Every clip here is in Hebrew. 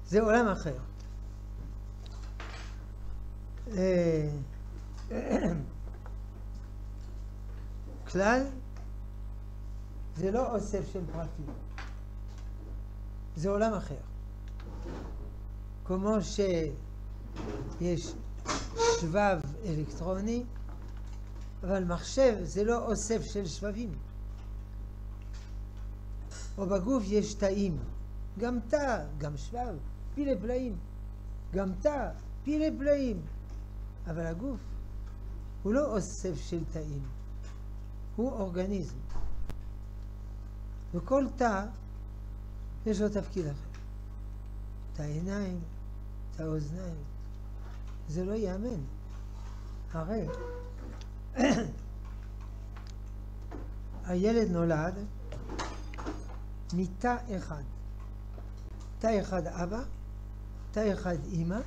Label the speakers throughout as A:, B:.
A: זה עולם אחר. כלל זה לא אוסף של פרטים, זה עולם אחר. כמו שיש שבב אלקטרוני, אבל מחשב זה לא אוסף של שבבים. או בגוף יש תאים, גם תא, גם שבב, פילי פלאים, גם תא, פילי פלאים. אבל הגוף הוא לא אוסף של תאים, הוא אורגניזם. וכל תא יש לו תפקיד אחר. תא עיניים, תא אוזניים. זה לא יאמן. הרי הילד נולד מתא אחד. תא אחד אבא, תא אחד אמא,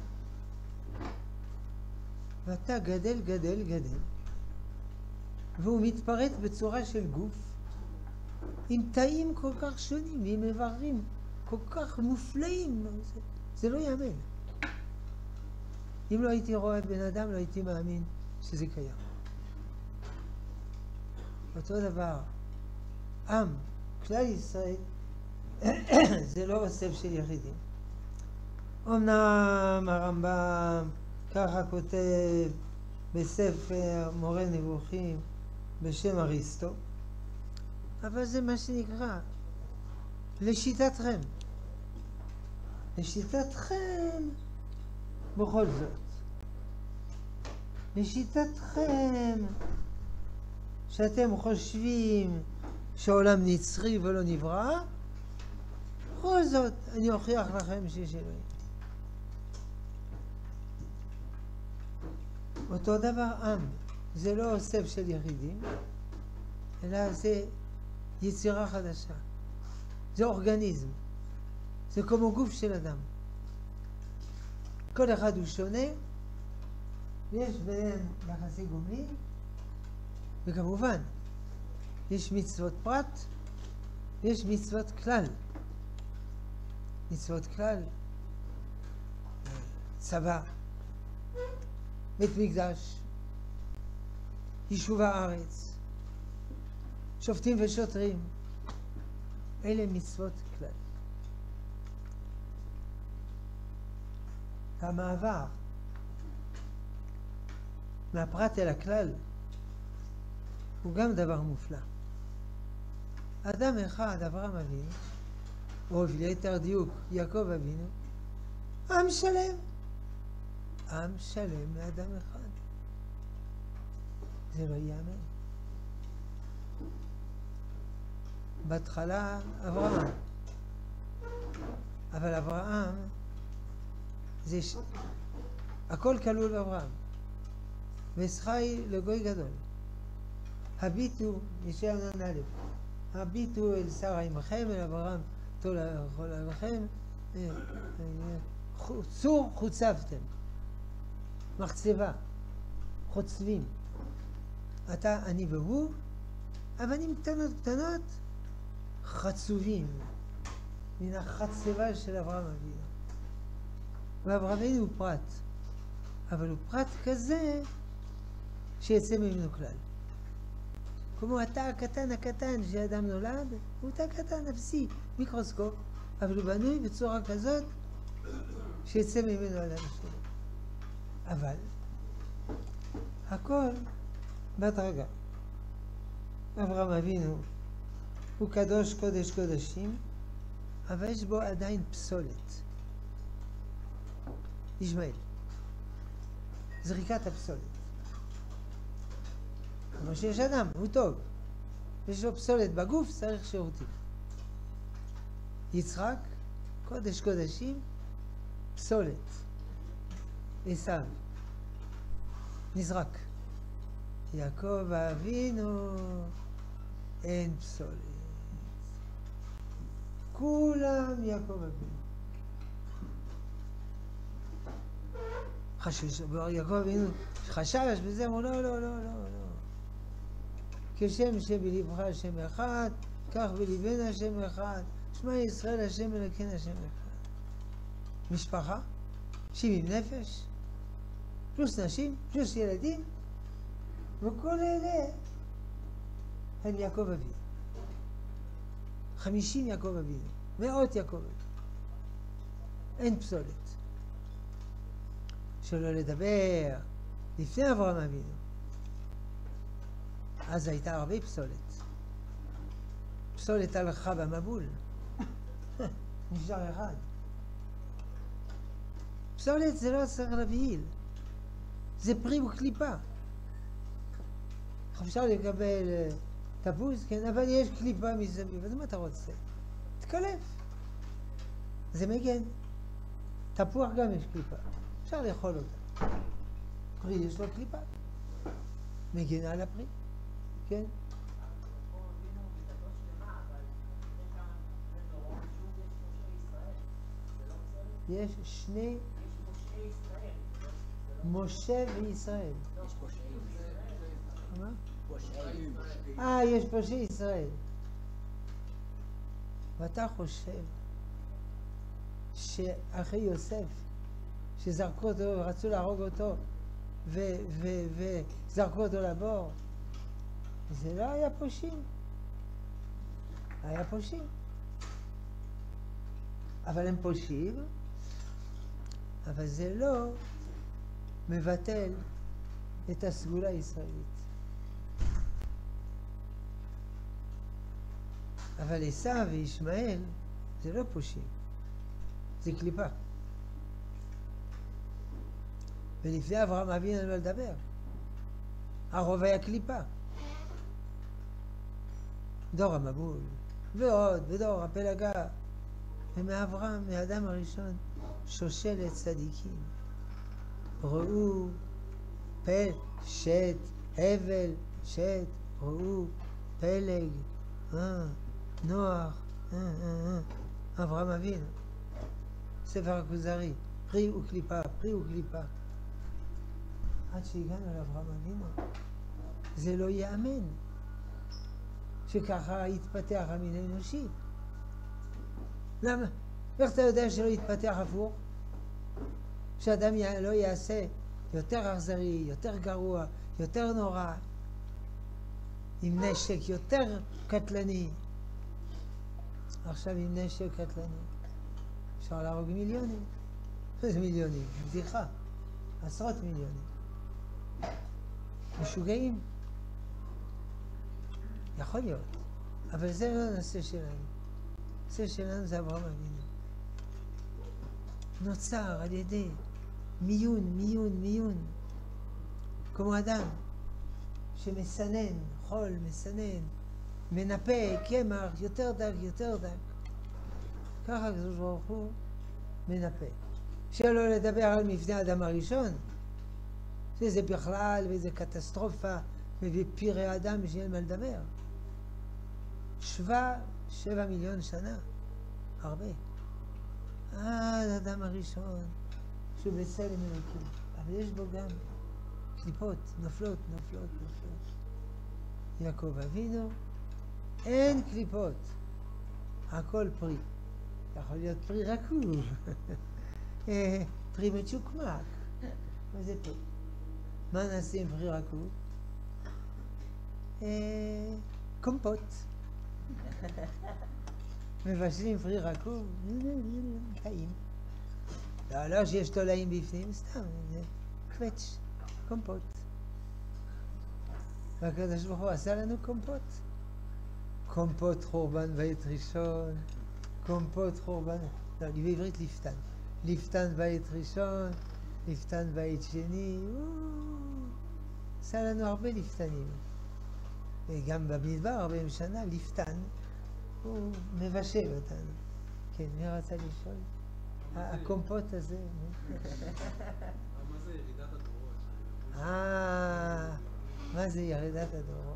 A: ואתה גדל, גדל, גדל. והוא מתפרט בצורה של גוף, עם תאים כל כך שונים, עם איברים כל כך מופלאים. זה לא יאמן. אם לא הייתי רואה בן אדם, לא הייתי מאמין שזה קיים. אותו דבר, עם, כלל ישראל, זה לא אוסף של יחידים. אמנם הרמב"ם ככה כותב בספר מורה נבוכים בשם אריסטו, אבל זה מה שנקרא לשיטתכם. לשיטתכם בכל זאת. לשיטתכם שאתם חושבים שהעולם נצרי ולא נברא, בכל זאת אני אוכיח לכם שיש אלוהים. אותו דבר עם, זה לא אוסף של יחידים, אלא זה יצירה חדשה. זה אורגניזם. זה כמו גוף של אדם. כל אחד הוא שונה, ויש ביניהם יחסי גומלין, וכמובן, יש מצוות פרט, ויש מצוות כלל. מצוות כלל, צבא, בית מקדש, יישוב הארץ, שופטים ושוטרים, אלה מצוות כלל. המעבר מהפרט אל הכלל הוא גם דבר מופלא. אדם אחד, אברהם אבינו, או ליתר דיוק, יעקב אבינו, עם שלם. עם שלם מאדם אחד. זה לא ייאמן. בהתחלה אברהם. אבל אברהם, הכל כלול באברהם. ושחי לגוי גדול. הביטו, ישעיה נ"א, הביטו אל שרה עמכם, אל אברהם תול עליכם, צור חוצבתם. מחצבה, חוצבים. אתה, אני והוא, אבנים קטנות קטנות, חצובים, מן החצבה של אברהם אבינו. ואברהם אבינו הוא פרט, אבל הוא פרט כזה שיצא ממנו כלל. כמו התא הקטן שאדם נולד, הוא תא קטן, אפסי, מיקרוסקופ, אבל הוא בנוי בצורה כזאת שיצא ממנו אדם שלו. אבל הכל בהדרגה. אברהם אבינו הוא קדוש קודש קודשים, אבל יש בו עדיין פסולת. ישמעאל, זריקת הפסולת. כמו שיש אדם, הוא טוב. יש לו פסולת בגוף, צריך שירותים. יצחק, קודש קודשים, פסולת. עשיו, נזרק. יעקב אבינו, אין פסולת. כולם יעקב אבינו. יעקב אבינו חשש בזה, אמרו לא, לא, לא, לא, לא. כשם שבלבך השם אחד, כך בלבנו השם אחד. שמע ישראל השם אלוקינו השם אחד. משפחה, 70 נפש, פלוס נשים, פלוס ילדים, וכל אלה הם יעקב אבינו. 50 יעקב אבינו, 100 יעקב אבינו. אין פסולת. שלא לדבר לפני אברהם אבינו. אז הייתה הרבה פסולת. פסולת הלכה במבול. נשאר אחד. פסולת זה לא צריך להבהיל. זה פרי וקליפה. אפשר לקבל תפוז, כן, אבל יש קליפה מסביב. אז מה אתה רוצה? תקלף. זה מגן. תפוח גם יש קליפה. אפשר לאכול אותה. פרי יש לו קליפה. מגן על הפרי. כן? יש שני משה וישראל. מה? יש פושעי ישראל. ואתה חושב שאחרי יוסף, שזרקו אותו, רצו להרוג אותו, וזרקו אותו לבור, זה לא היה פושעים. היה פושעים. אבל הם פושעים, אבל זה לא מבטל את הסגולה הישראלית. אבל עשיו וישמעאל זה לא פושעים, זה קליפה. ולפני אברהם אבינו לא לדבר. הרוב היה קליפה. דור המבול, ועוד, ודור הפלגה. ומאברהם, מהאדם הראשון, שושלת צדיקים. ראו, שת, הבל, שת, ראו, פלג, נוח, אברהם אבינו. ספר הכוזרי, פרי וקליפה, פרי וקליפה. עד שהגענו לאברהם אבינו, זה לא יאמן שככה יתפתח המין האנושי. למה? איך אתה יודע שלא יתפתח הפוך? שאדם לא יעשה יותר אכזרי, יותר גרוע, יותר נורא, עם נשק יותר קטלני. עכשיו עם נשק קטלני אפשר להרוג מיליונים. איזה מיליונים? בדיחה. עשרות מיליונים. משוגעים. יכול להיות. אבל זה לא הנושא שלנו. הנושא שלנו זה אברהם אבינו. נוצר על ידי מיון. כמו אדם שמסנן, חול, מסנן, מנפה, קמח, יותר דק. ככה הקדוש ברוך הוא מנפה. שלא לדבר על מבנה האדם הראשון, שזה בכלל ואיזה קטסטרופה, ובפירי אדם שאין מה לדבר. 7 מיליון שנה, הרבה. עד האדם הראשון, שהוא בצלם אלוקים. אבל יש בו גם קליפות, נופלות. יעקב אבינו, אין קליפות. הכל פרי. יכול להיות פרי רקוב. פרי מצ'וקמק. מה זה פרי? מה נעשה עם פרי רקוב? קומפוט. מבשלים פרי רקוב, טעים. לא שיש תולעים בפנים, סתם, זה קווץ', קומפוט. והקדוש ברוך הוא עשה לנו קומפוט. קומפוט חורבן בית ראשון, קומפוט חורבן, לא, בעברית לפתן. לפתן בית ראשון, לפתן בית שני, עשה לנו הרבה לפתנים. וגם במדבר 40 שנה, לפתן, הוא מבשל אותנו. כן, מי רצה לשאול? הקומפוט הזה.
B: מה זה ירידת הדורות?
A: מה זה ירידת הדורות?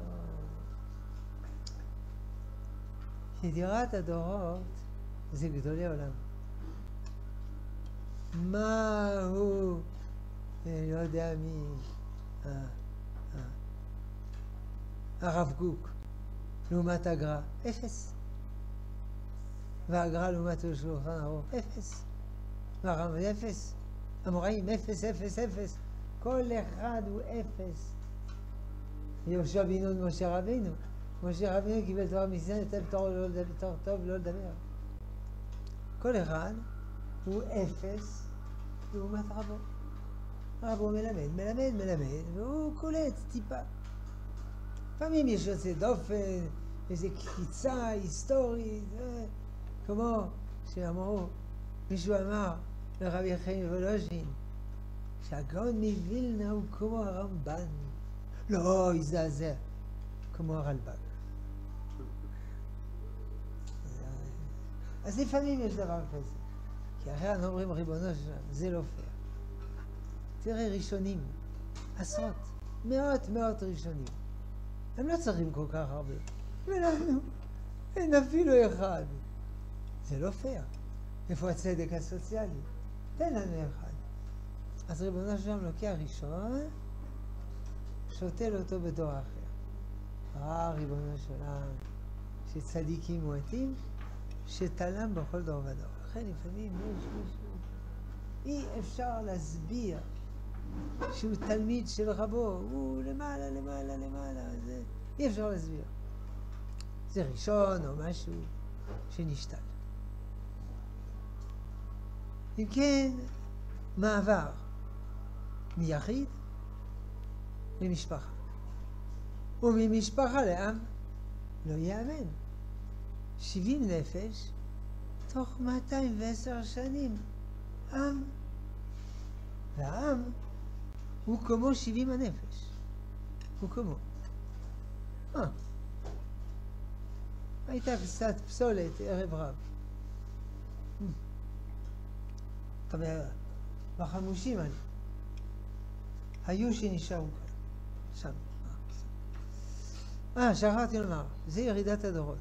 A: ירידת הדורות זה גדולי עולם. מה הוא, לא יודע מי, הרב קוק, לעומת הגר"א, 0. והגר"א לעומת שולחן ערוך, 0. והרמב"ם אפס. אמוראים אפס, אפס, אפס. כל אחד הוא אפס. יהושע בן נון משה רבינו. משה רבינו קיבל תורה מסיני, נתן תורה טוב לא לדבר. כל אחד הוא אפס לעומת רבו. רבו מלמד, והוא קולט טיפה. לפעמים יש יוצא דופן, איזו קפיצה היסטורית, כמו שאמרו, מישהו אמר לרבי חיים וולוז'ין, שהגאון מווילנה הוא כמו הרמב"ן. לא, יזעזע, כמו הרלב"ג. אז לפעמים יש דבר כזה. כי אחרי אנחנו אומרים ריבונו שלנו, זה לא פייר. תראה ראשונים, עשרות, מאות ראשונים. הם לא צריכים כל כך הרבה. ולנו, אין אפילו אחד. זה לא פייר. איפה הצדק הסוציאלי? תן לנו אחד. אז ריבונו שלנו לוקח ראשון, שותל אותו בדור אחר. ריבונו שלנו, שצדיקים מועטים, שתלם בכל דור ודור. לכן לפעמים יש מישהו, אי אפשר להסביר שהוא תלמיד של רבו, הוא למעלה, זה אי אפשר להסביר. זה ראשון או משהו שנשתל. אם כן, מעבר מיחיד למשפחה, וממשפחה לעם, לא יאמן. 70 נפש תוך 210 שנים. עם. והעם הוא כמו 70 הנפש. הוא כמו. הייתה קצת פסולת ערב רב. בחמושים היו שנשארו כאן. שם. שכחתי לומר, זה ירידת הדורות.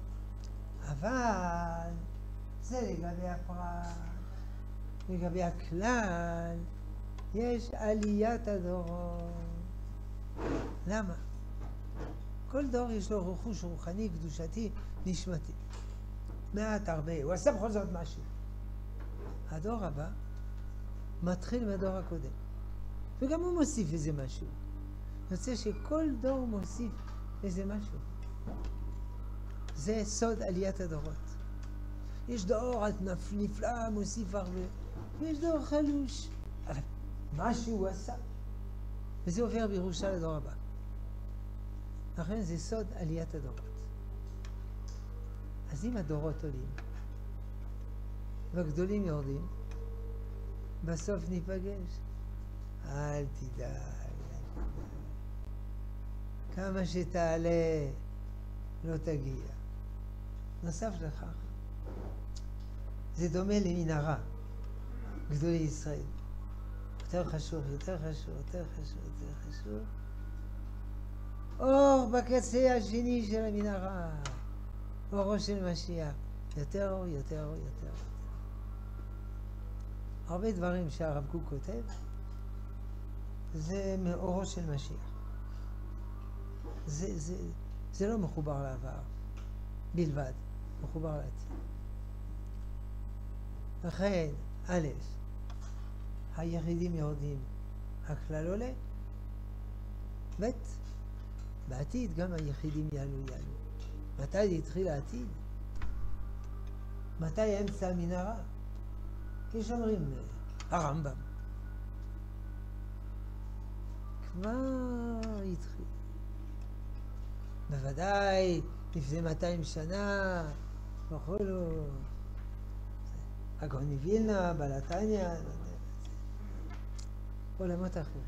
A: אבל זה לגבי הפרט. לגבי הכלל, יש עליית הדורות. למה? כל דור יש לו רכוש רוחני, קדושתי, נשמתי. מעט, הרבה. הוא עשה בכל זאת משהו. הדור הבא מתחיל מהדור הקודם. וגם הוא מוסיף איזה משהו. אני רוצה שכל דור מוסיף איזה משהו. זה סוד עליית הדורות. יש דור נפלא, מוסיף הרבה. ויש דור חלוש. אבל משהו הוא עשה. וזה עובר בירושה לדור הבא. לכן זה סוד עליית הדורות. אז אם הדורות עולים, והגדולים יורדים, בסוף ניפגש. אל תדאג. כמה שתעלה, לא תגיע. נוסף לכך, זה דומה למנהרה, גדולי ישראל. יותר חשוב. אור בקצה השני של המנהרה, אורו של משיח. יותר אור. הרבה דברים שהרב קוק כותב, זה מאורו של משיח. זה לא מחובר לעבר בלבד, מחובר לעתיד. לכן, א', היחידים יורדים, הכלל עולה. ב', בעתיד גם היחידים יעלו. מתי התחיל העתיד? מתי אמצע המנהרה? יש אומרים, הרמב"ם. כבר התחיל. בוודאי, לפני 200 שנה, וכולו. הגאון מווילנה, בלתניה, עולמות אחרים.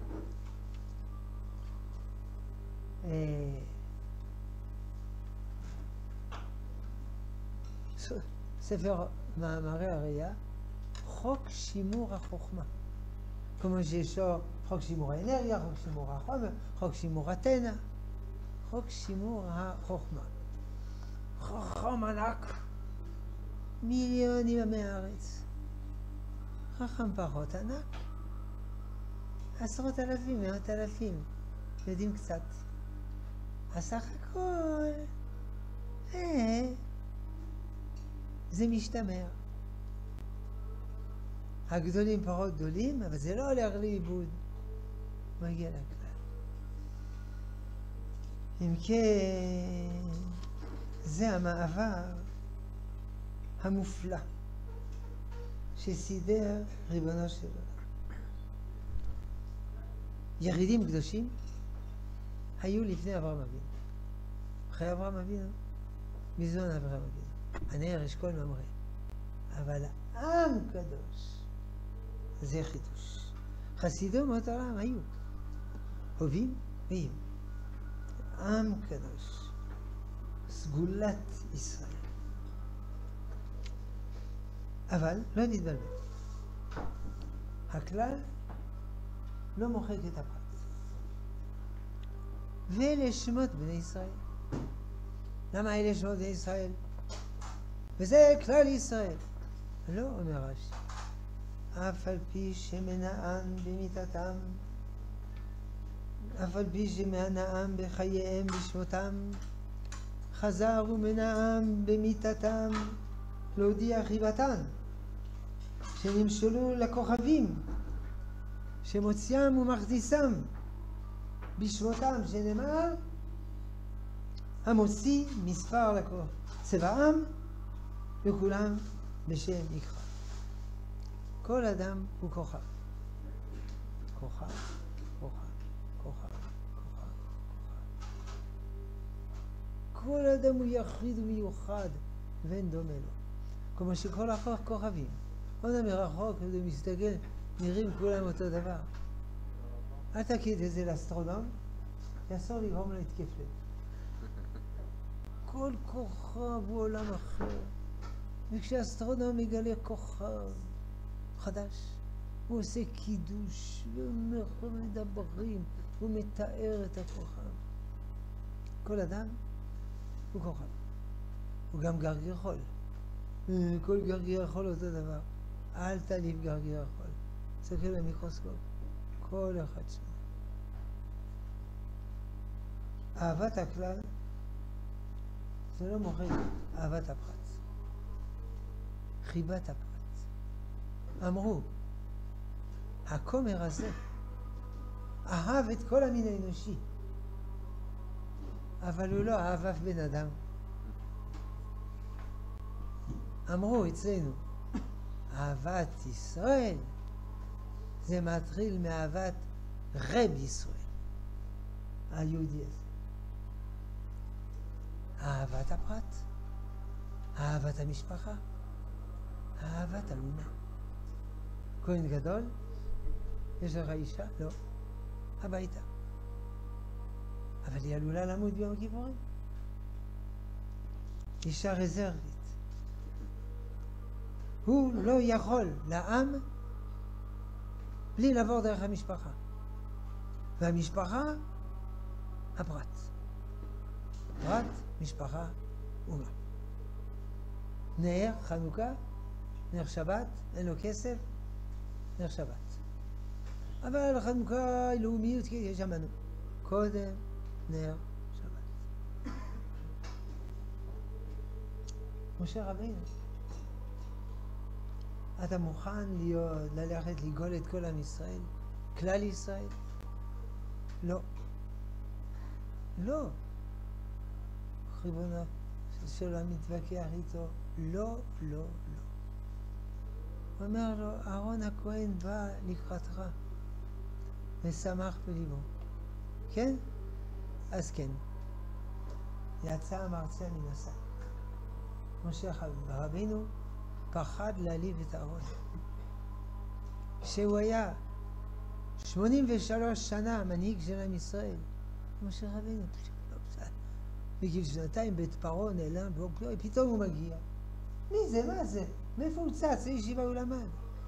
A: ספר מאמרי הראייה, חוק שימור החוכמה. כמו שיש חוק שימור האנרגיה, חוק שימור החומר, חוק שימור התנא, חוק שימור החוכמה. חכם ענק, מיליונים מהארץ. חכם פחות ענק, 10,000, 100,000, יודעים קצת. הסך הכל, זה משתמר. הגדולים פחות גדולים, אבל זה לא הולך לאיבוד. מגיע לכלל. אם כן, זה המעבר המופלא שסידר ריבונו של עולם. ירידים קדושים היו לפני אברהם אבינו. אחרי אברהם אבינו, מזון אברהם אבינו. הנר אשכול ממרא. אבל עם קדוש, זה חידוש. חסידי אומות העולם היו. הווים ויהיו. עם קדוש. סגולת ישראל. אבל לא נתבלבל. הכלל לא מוחק את הפרט. ואלה שמות בני ישראל. למה אלה שמות בני ישראל? וזה כלל ישראל. לא, אומר רש"י. אף על פי שמנעם במיתתם, אף על פי שמנעם בחייהם בשמותם, חזר ומנעם במיתתם להודיע חיבתן, שנמשלו לכוכבים, שמוציאם ומכניסם בשמותם, שנאמר, המוציא מספר צבעם, וכולם בשם יקרא. כל אדם הוא כוכב. כוכב, כוכב, כוכב, כוכב, כוכב. כל אדם הוא יחיד ומיוחד, ואין דומה לו. כמו שכל הכוכבים. עוד מרחוק, כשאתה מסתכל, נראים כולם אותו דבר. אל תגיד את זה לאסטרונום, יאסור לגרום לו התקף לב. כל כוכב הוא עולם אחר. וכשאסטרונום מגלה כוכב חדש, הוא עושה קידוש, ומדברים, הוא מתאר את הכוכב. כל אדם הוא כוכב. הוא גם גרגיר חול. כל גרגיר חול אותו דבר. אל תעליב גרגיר חול. תסתכל במיקרוסקופ. כל אחד שונה. אהבת הכלל זה לא מוחק אהבת הפרט. חיבת הפרט. אמרו, הכומר הזה אהב את כל המין האנושי, אבל הוא לא אהב אף בן אדם. אמרו אצלנו, אהבת ישראל זה מתחיל מאהבת רב ישראל, היהודי הזה. אהבת הפרט, אהבת המשפחה, אהבת האומה. כהן גדול, יש לך אישה? לא. הביתה. אבל היא עלולה למות ביום הכיפורים. אישה רזרבית. הוא לא יכול לעם בלי לעבור דרך המשפחה. והמשפחה, הפרט. פרט, משפחה, אומה. נר, חנוכה, נר שבת, אין לו כסף, נר שבת. אבל חנוכה היא לאומיות, כי יש אמנו. קודם נר שבת. משה רבינו, אתה מוכן ללכת לגאול את כל עם ישראל? כלל ישראל? לא. לא. ריבונו של עולם מתווכח איתו, לא, לא, לא. הוא אומר לו, אהרון הכהן בא לקראתך ושמח בליבו. כן? אז כן. יצא המרצע מן השק. משה רבינו פחד להעליב את אהרון. שהוא היה 83 שנה מנהיג של עם ישראל. משה רבינו, בגיל 2 בית פרעה נעלם, פתאום הוא מגיע. מי זה? מה זה? מאיפה הוא צץ? לישיבה הוא למד.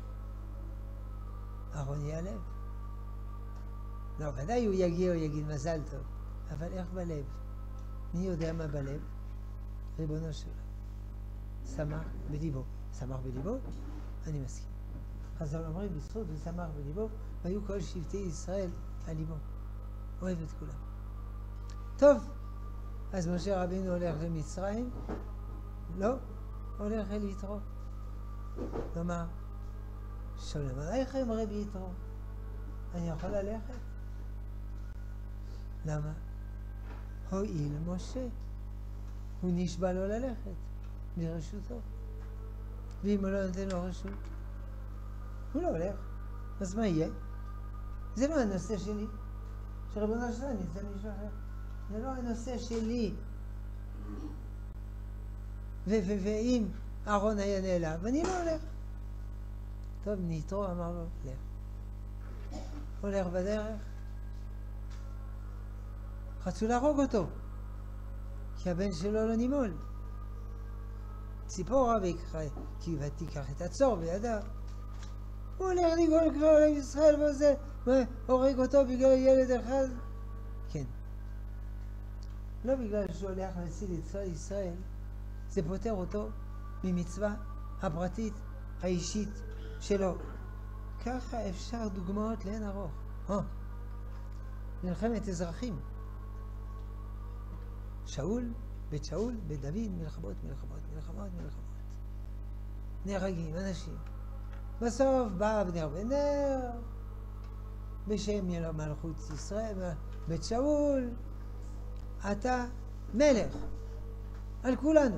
A: אהרון ייעלב. לא, ודאי הוא יגיע, הוא יגיד מזל טוב. אבל איך בלב? מי יודע מה בלב? ריבונו שלו. שמח בליבו. שמח בליבו? אני מסכים. חז"ל אומרים בזכות ושמח בליבו, והיו כל שבטי ישראל על ליבו. אוהב את כולם. טוב, אז משה רבינו הולך למצרים? לא, הולך אל יתרו. כלומר, שולם עליכם רבי יתרו, אני יכול ללכת? למה? הואיל משה, הוא נשבע לו ללכת ברשותו, ואם הוא לא נותן לו רשות, הוא לא הולך. אז מה יהיה? זה לא הנושא שלי. שרבנו שלנו ניתן מישהו אחר. זה לא הנושא שלי. ואם אהרון היה נעלב, אני לא הולך. טוב, יתרו אמר לו, לך. הולך בדרך. רצו להרוג אותו, כי הבן שלו לא נימול. ציפורה כי ותיקח את הצור בידיו. הוא הולך לגאול כל עם ישראל וזה, והורג אותו בגלל ילד אחד. כן. לא בגלל שהוא הולך להציל את ישראל, זה פותר אותו ממצווה הפרטית, האישית שלו. ככה אפשר דוגמאות לאין ארוך. מלחמת אזרחים. בית שאול, בית דוד, מלחמות. נהרגים אנשים. בסוף בא אבנר בן נר, בשם מלכות ישראל, בית שאול, אתה מלך על כולנו.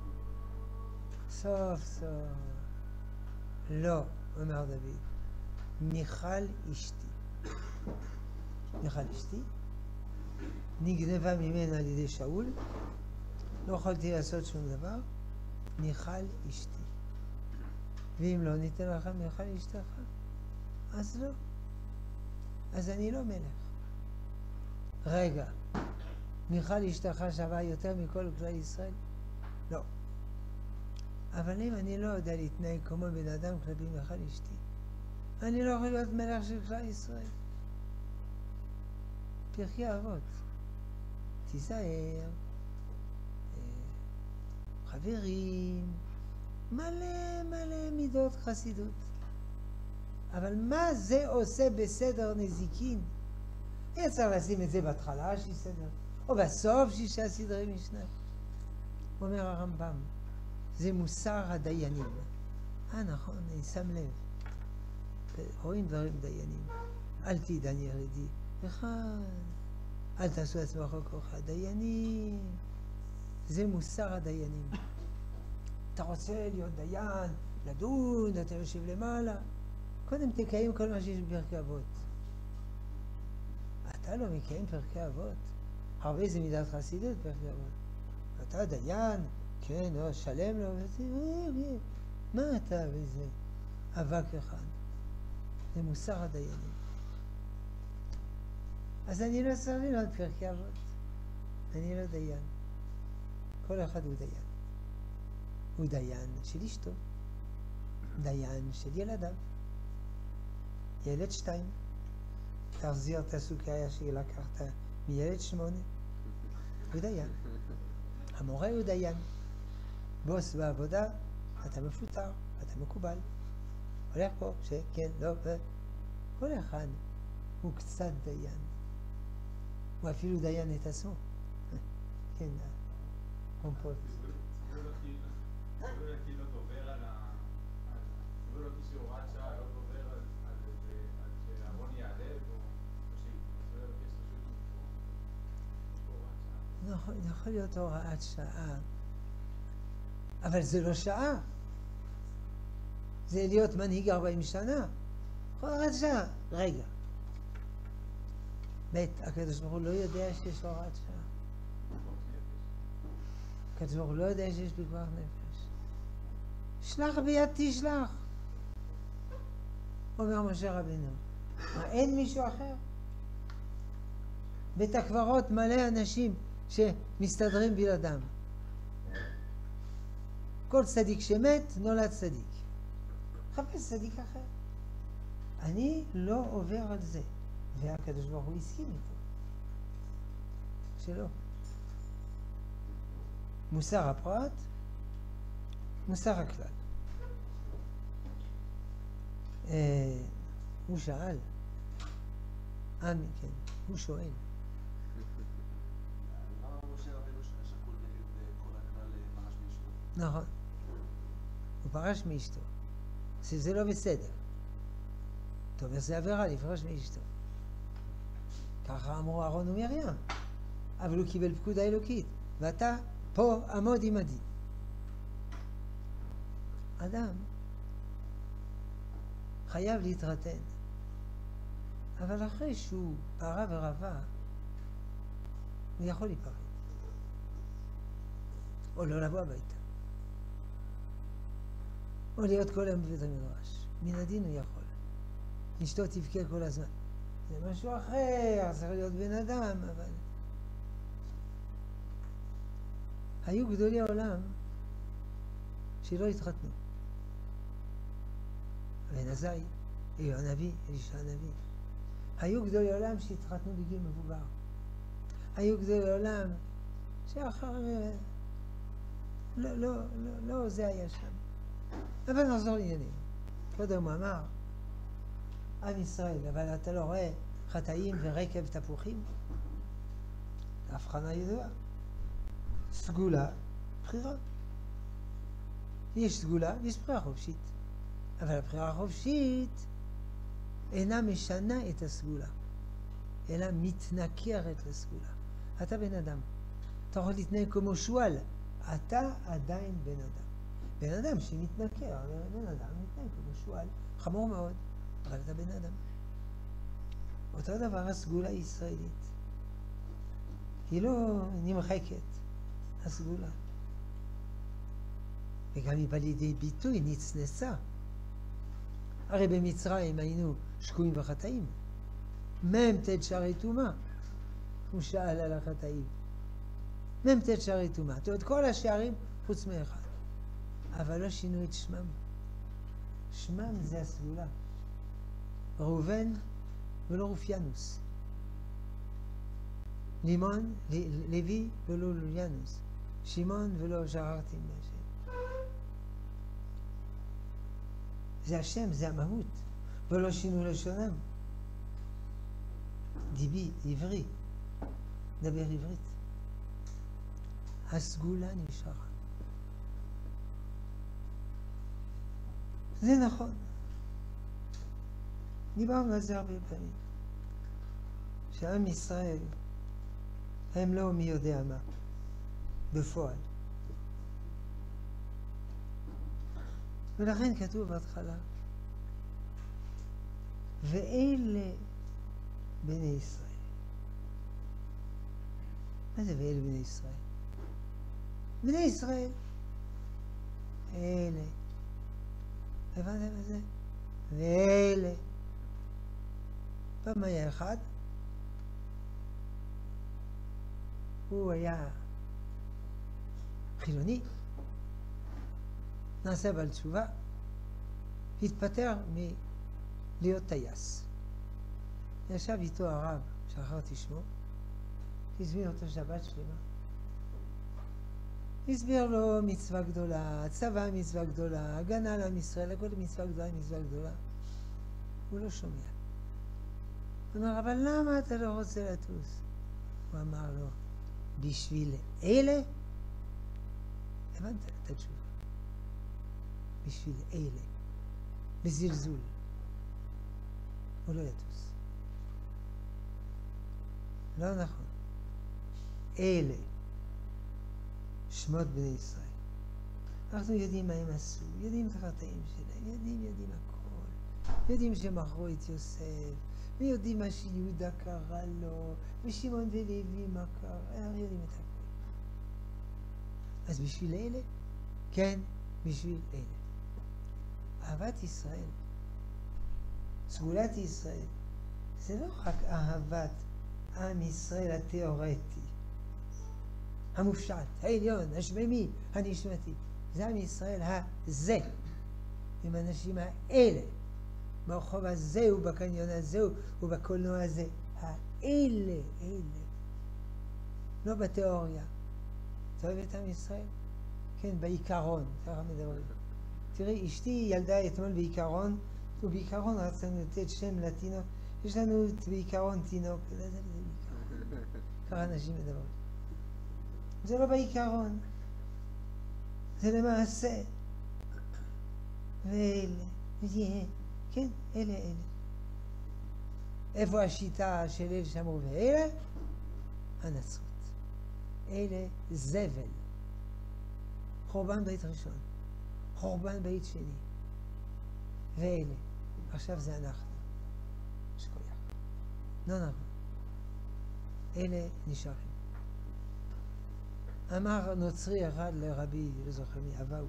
A: סוף. לא, אומר דוד, מיכל אשתי. נגנבה ממנה על ידי שאול, לא יכולתי לעשות שום דבר, מיכל אשתי. ואם לא ניתן לך מיכל אשתך, אז לא. אז אני לא מלך. רגע, מיכל אשתך שווה יותר מכל כלל ישראל? לא. אבל אם אני לא יודע להתנהג כמו בן אדם כלפי מיכל אשתי, אני לא יכול להיות מלך של כלל ישראל. פרקי אבות. תיזהר, חברים, מלא מידות חסידות. אבל מה זה עושה בסדר נזיקין? היה צריך לשים את זה בהתחלה סדר, או בסוף 6 סדרי משנה. אומר הרמב"ם, זה מוסר הדיינים. נכון, אני שם לב. רואים דברים דיינים. אל תדען ירדי. אל תעשו עצמך ככה. דיינים. זה מוסר הדיינים. אתה רוצה להיות דיין, לדון, אתה יושב למעלה. קודם תקיים כל מה שיש בפרקי אבות. אתה לא מקיים פרקי אבות. הרבה זה מידת חסידות פרקי אבות. אתה דיין, כן, או שלם לו, מה אתה וזה? אבק אחד. זה מוסר הדיינים. אז אני לא צריך ללמוד פרקי אבות. אני לא דיין. כל אחד הוא דיין. הוא דיין של אשתו. דיין של ילדיו. ילד 2. תחזיר את הסוכריה שלקחת מילד 8. הוא דיין. המורה הוא דיין. בוס בעבודה, אתה מפוטר, אתה מקובל. הולך פה, שכן, לא, כל אחד הוא קצת דיין. הוא אפילו דיין את עצמו. כן, קומפוט.
B: זה כאילו דובר על זה לא כשהוראת שעה, לא דובר על שאהרון יעלה או
A: נכון, יכול להיות הוראת שעה, אבל זה לא שעה. זה להיות מנהיג 40 שנה. הוראת שעה. רגע. הקדוש ברוך הוא לא יודע שיש הוראת שעה. הקדוש ברוך הוא לא יודע שיש פיקוח נפש. שלח ביד תשלח. אומר משה רבינו. מה, אין מישהו אחר? בית הקברות מלא אנשים שמסתדרים בלעדם. כל צדיק שמת נולד צדיק. חפש צדיק אחר. אני לא עובר על זה. והקדוש ברוך הוא הסכים איתו. שלא. מוסר הפרט, מוסר הכלל. הוא שאל. כן, הוא שואל.
C: למה משה רבנו שקול נגד כל הכלל פרש מאשתו?
A: נכון. הוא פרש מאשתו. זה לא בסדר. אתה אומר, זה עבירה לפרוש מאשתו. ככה אמרו אהרון ומרים. אבל הוא קיבל פקודה אלוקית. ואתה פה עמוד עמדי. אדם חייב להתרתן. אבל אחרי שהוא פרה ורבה, הוא יכול להיפרד. או לא לבוא הביתה. או להיות כל היום בבית המדרש. מן הדין הוא יכול. אשתו תבכה כל הזמן. זה משהו אחר, צריך להיות בן אדם, אבל... היו גדולי העולם שלא התחתנו. בן עזאי, אליהו הנביא, אלישע הנביא. היו גדולי עולם שהתחתנו בגיל מבוגר. היו גדולי עולם שאחר... לא, זה היה שם. אבל נחזור לעניינים. קודם הוא אמר, עם ישראל, אבל אתה לא רואה חטאים ורקב תפוחים? הבחנה ידועה. סגולה, בחירה. יש סגולה ויש בחירה חופשית. אבל הבחירה החופשית אינה משנה את הסגולה, אלא מתנכרת לסגולה. אתה בן אדם. אתה יכול להתנהג כמו שואל. אתה עדיין בן אדם. בן אדם שמתנכר, בן אדם מתנהג כמו שואל. חמור מאוד, אבל אתה בן אדם. אותו דבר הסגולה הישראלית. היא לא נמחקת, הסגולה. וגם היא באה לידי ביטוי, נצנסה. הרי במצרים היינו שקועים בחטאים. מ"ט שערי טומאה. הוא שאל על החטאים. מ"ט שערי טומאה. זאת אומרת, כל השערים חוץ מאחד. אבל לא שינו את שמם. שמם זה הסגולה. ראובן ולא רופיאנוס. לימון, לוי ולא לוליאנוס. שמעון ולא שררתי מהשם. זה השם, זה המהות. ולא שינו לשונם. דיבי, עברי. דבר עברית. הסגולה נשארה. זה נכון. דיברנו על זה הרבה פעמים. שעם ישראל הם לא מי יודע מה. בפועל. ולכן כתוב בהתחלה, ואלה בני ישראל. מה זה ואלה בני ישראל? בני ישראל. אלה. הבנתם את זה? ואלה. פעם היה אחד. הוא היה חילוני. נעשה בעל תשובה. התפטר מלהיות טייס. ישב איתו הרב, שכחתי שמו. הזמין אותו שבת שלמה. הסביר לו מצווה גדולה, צבא מצווה גדולה, הגנה על עם ישראל, הכל מצווה גדולה, מצווה גדולה. הוא לא שומע. הוא אומר, אבל למה אתה לא רוצה לטוס? הוא אמר לו, בשביל אלה? הבנת את התשובה. בשביל אלה. בזלזול. הוא לא יטוס. לא נכון. אלה. שמות בני ישראל. אנחנו יודעים מה הם עשו, יודעים את החטאים שלהם, יודעים הכל. יודעים שמכרו את יוסף, ויודעים מה שיהודה קרא לו, ושמעון ולוי מה קרה, יודעים את הכל. אז בשביל אלה? כן, בשביל אלה. אהבת ישראל, סגולת ישראל, זה לא רק אהבת עם ישראל התיאורטי. המופשט, העליון, השממי, הנשמתי. זה עם ישראל הזה, עם האנשים האלה, ברחוב הזה ובקניון הזה ובקולנוע הזה. האלה, אלה. לא בתיאוריה. אתה אוהב את עם ישראל? כן, בעיקרון, ככה מדברים. תראי, אשתי ילדה אתמול בעיקרון, ובעיקרון רצינו לתת שם לתינוק. יש לנו בעיקרון תינוק. זה בעיקרון. ככה אנשים מדברים. זה לא בעיקרון, זה למעשה. ואלה, כן, אלה. איפה השיטה של אלה שאמרו ואלה? הנצרות. אלה זבל. חורבן בית ראשון, חורבן בית שני. ואלה. עכשיו זה אנחנו. שכוייח. לא נכון. אלה נשארים. אמר נוצרי אחד לרבי, לא זוכר מי, אבאו.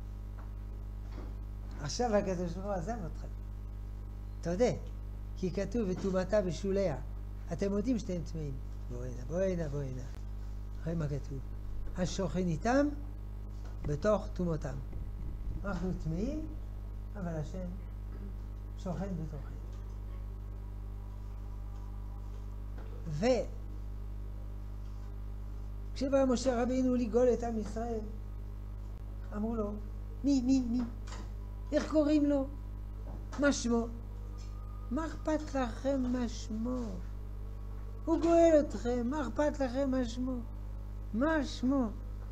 A: עכשיו הקדוש ברוך הוא עזב אתכם. תודה. כי כתוב וטומאתה בשוליה. אתם יודעים שאתם טמאים. בוא הנה. אחרי מה כתוב? השוכן איתם בתוך טומאתם. אנחנו טמאים, אבל השם שוכן בתוכנו. כשבא משה רבינו לגאול את עם ישראל, אמרו לו, מי? איך קוראים לו? מה שמו? מה אכפת לכם מה שמו? הוא גואל אתכם, מה אכפת לכם מה שמו? מה שמו?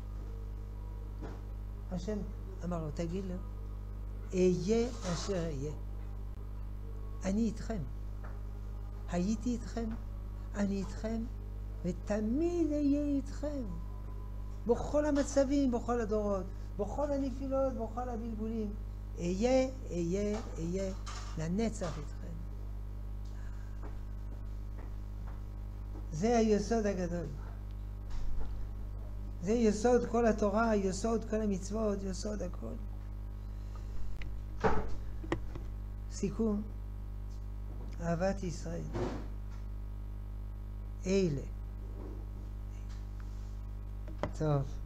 A: השם אמר לו, תגיד לו, אהיה אשר אהיה. אני איתכם. הייתי איתכם, אני איתכם, ותמיד אהיה איתכם. בכל המצבים, בכל הדורות, בכל הנפילות, בכל הבלבולים. אהיה לנצח איתכם. זה היסוד הגדול. זה יסוד כל התורה, יסוד כל המצוות, יסוד הכל. סיכום, אהבת ישראל. אלה. טוב.